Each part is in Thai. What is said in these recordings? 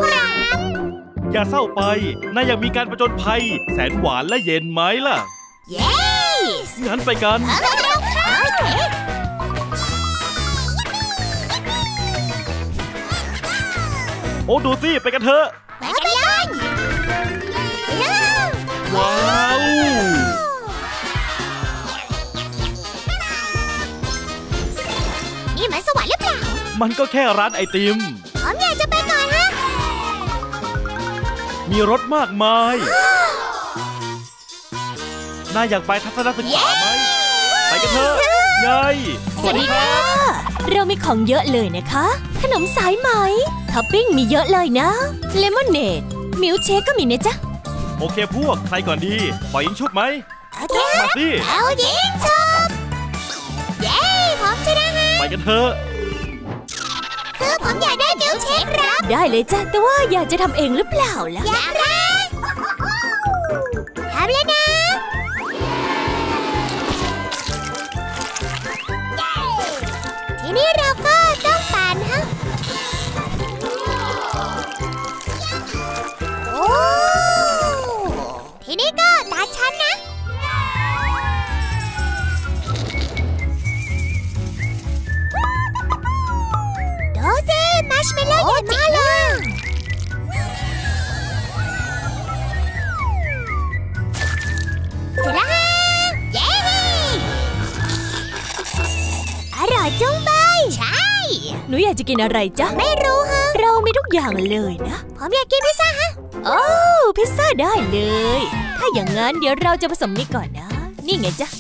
ครับอย่าเศร้าไปนายอยากมีการผจญภัยแสนหวานและเย็นไหมล่ะเย้งั้นไปกันโอ้ดูสิไปกันเถอะไปกันเลยว้าวนี่มันสวรรค์หรือเปล่ามันก็แค่ร้านไอติมผมอยากจะไปก่อนฮะมีรถมากมายนายอยากไปทัศนศึกษาไหมไปกันเถอะไงสวัสดีค่ะเรามีของเยอะเลยนะคะขนมสายไหมท็อปปิ้งมีเยอะเลยนะเลมอนเนดมิลค์เชคก็มีนะจ๊ะโอเคพวกใครก่อนดีปล่อยยิงชุบไหมโอเคมาสิเอายิงชุบเย้ผมชนะฮะไปกันเถอะคือผมอยากได้มิลค์เชคครับได้เลยจ้ะแต่ว่าอยากจะทำเองหรือเปล่าล่ะอยากได้ทำเลยนะทีนี้เราก็ต้องปั่นฮะโอ้ทีนี้ก็ตาฉันนะดูสิมัชเมลโล่ใหญ่มากเลยเสร็จแล้วฮะเย้อร่อยจุ้งใบใช่หนูอยากจะกินอะไรจ๊ะไม่รู้ฮะเรามีทุกอย่างเลยนะผมอยากกินพิซซ่าฮะโอ้พิซซ่าได้เลยถ้าอย่างงั้นเดี๋ยวเราจะผสมนี่ก่อนนะนี่ไงจ๊ะ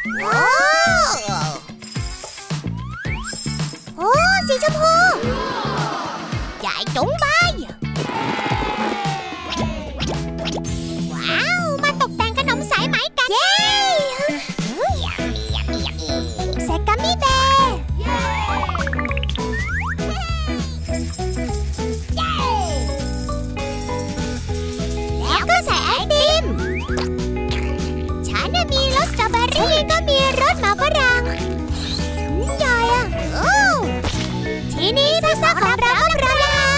โอ้สีชมพูใหญ่จุ้งใบว้าวมาตกแต่งขนมสายไหมกันเย้ใส่กัมมี่แบร์แล้วก็ใส่ไอติมฉันมีรสสตรอเบอรี่ก็มีรสหมาฝรั่งใหญ่อะโอ้ทีนี้พิซซ่าของเราก็พร้อมแล้วฮะ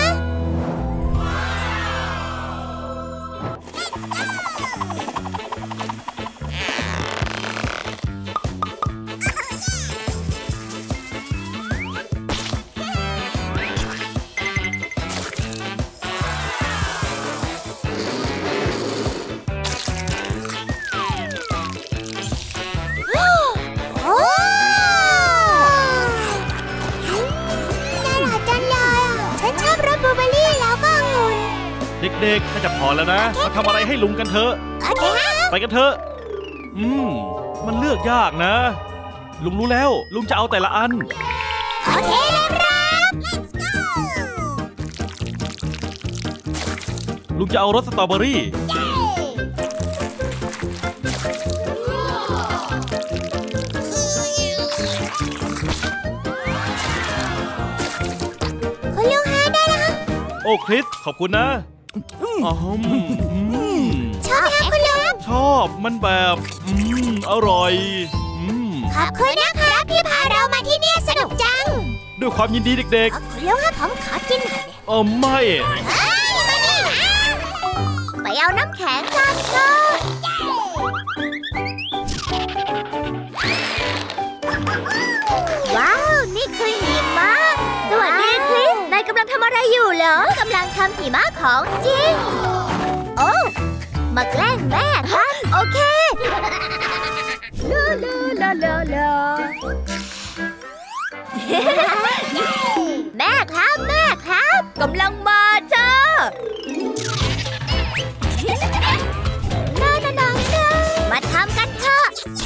เด็กๆถ้าจะพอแล้วนะมาทำอะไรให้ลุงกันเถอะไปกันเถอะมันเลือกยากนะลุงรู้แล้วลุงจะเอาแต่ละอันโอเคเลยครับลุงจะเอารสสตรอเบอรี่คุณลุงฮะได้แล้วโอ้คริสขอบคุณนะชอบไหมคะคุณลุงชอบมันแบบอร่อยขอบคุณนะครับที่พาเรามาที่นี่สนุกจังด้วยความยินดีเด็กๆคุณลุงครับผมขอกินหน่อยไม่มานี่นะไปเอาน้ำแข็งกันเถอะว้าวนี่คือหิมะสวัสดีคริสนายกำลังทำอะไรอยู่เหรอกำลังทำหิมะของจริงโอ้มาแกล้งแม่กันโอเคลาแม่ครับกำลังมาจ้ามาทำกันเถอะ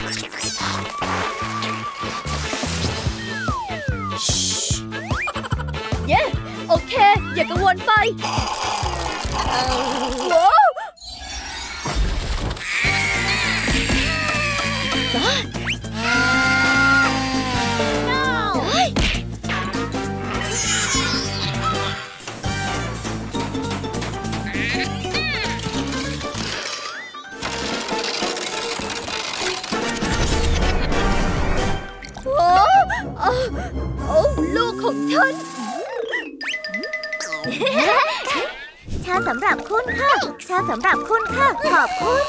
เย้โอเคอย่ากังวลไปว้าวโอ้ลูกของฉันชาสำหรับคุณค่ะชาสำหรับคุณค่ะขอบคุณ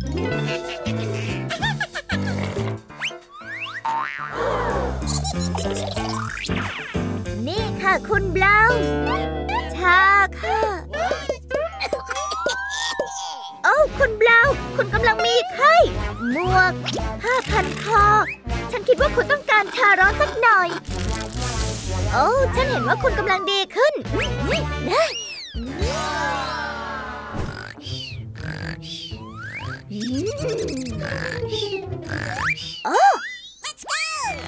นี่ค่ะคุณบราวน์ชาค่ะโอ้คุณบราวน์คุณกำลังมีไข้หมวกผ้าพันคอฉันคิดว่าคุณต้องการชาร้อนสักหน่อยโอ้ฉันเห็นว่าคุณกำลังดีขึ้นนะโอ้ Let's go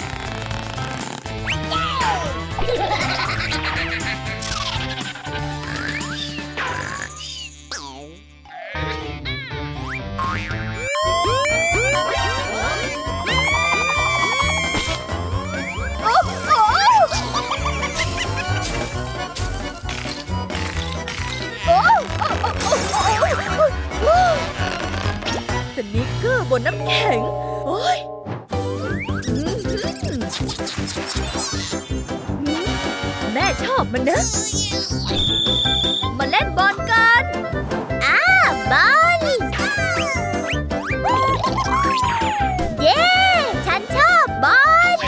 สนิกเกอร์บนน้ำแข็งโอ้ยแม่ชอบมันนะมาเล่นบอลกันบอลเย้ฉันชอบบอล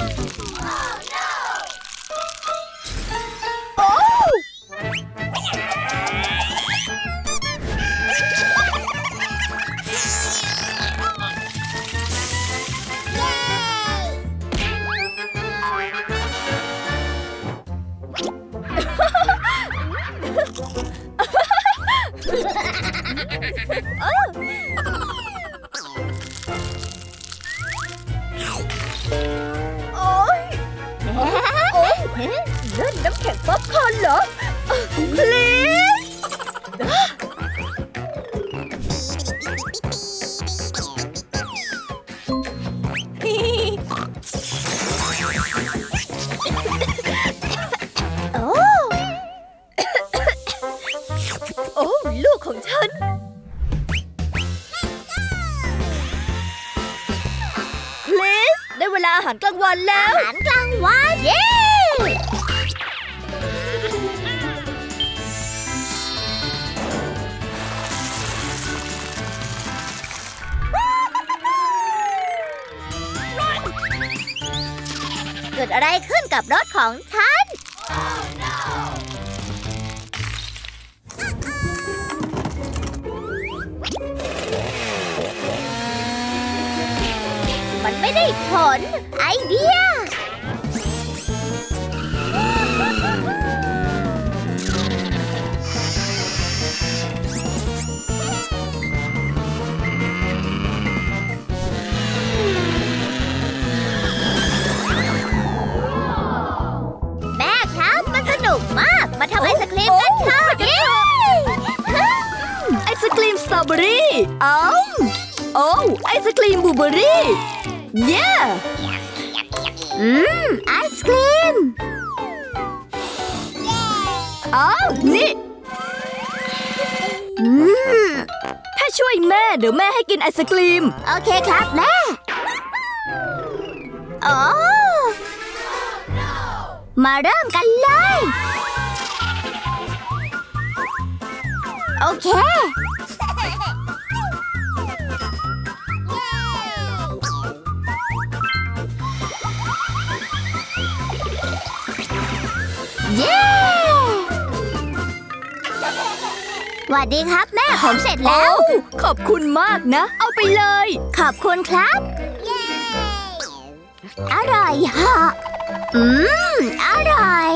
โอ้นั่นน้ำแข็งป๊อปคอร์นเหรอ please โอ้ลูกของฉันplease ได้เวลาอาหารกลางวันแล้วอาหารกลางวันเย้เกิดอะไรขึ้นกับรถของฉัน มันไม่ได้ผลไอเดียมาทำไอศกรีมกันค่ะไอศกรีมสตรอเบอรี่โอ้ไอศกรีมบลูเบอรี่เย้ไอศกรีมนี่ถ้าช่วยแม่เดี๋ยวแม่ให้กินไอศกรีมโอเคครับแม่มาเริ่มกันเลยโอเคเย้สวัสดีครับแม่ผมเสร็จแล้วขอบคุณมากนะเอาไปเลยขอบคุณครับอร่อยฮะอร่อย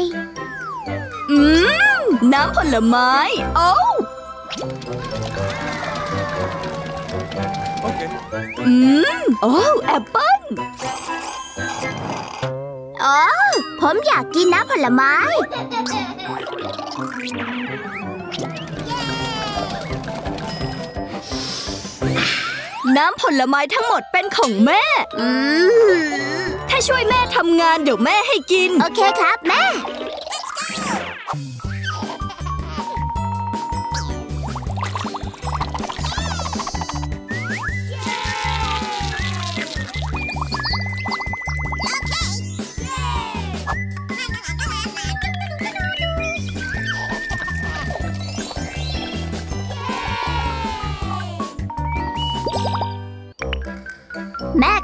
น้ำผลไม้โอ้โอ้แอปเปิ้ลผมอยากกินน้ำผลไม้น้ำผลไม้ทั้งหมดเป็นของแม่ถ้าช่วยแม่ทำงานเดี๋ยวแม่ให้กินโอเคครับแม่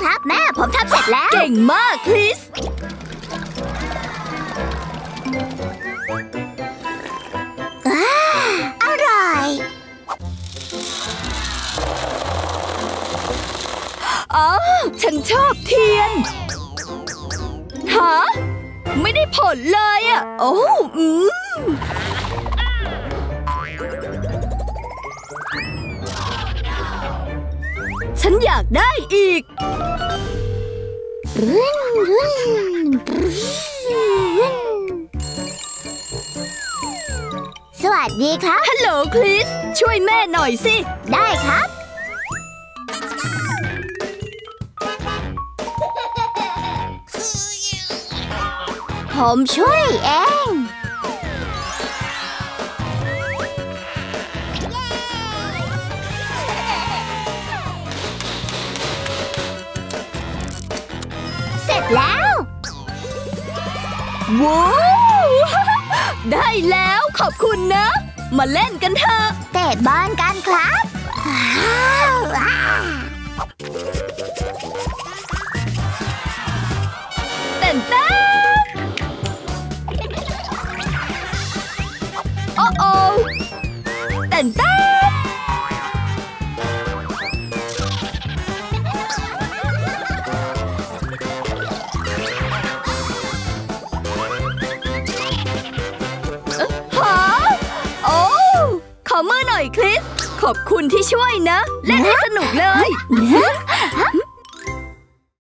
ครับแม่ผมทำเสร็จแล้วเก่งมากคริสอร่อยอ๋อฉันชอบเทียนฮะไม่ได้ผลเลยอ่ะโอ้ฉันอยากได้อีกสวัสดีครับฮัลโหลคริสช่วยแม่หน่อยสิได้ครับผมช่วยเองเสร็จแล้วว้าว ได้แล้วขอบคุณนะ มาเล่นกันเถอะเตะบอลกันครับเต้นเต้นโอ้โอ้เต้นเต้นฮะโอ้ขอมือหน่อยคริสขอบคุณที่ช่วยนะ เล่นให้สนุกเลย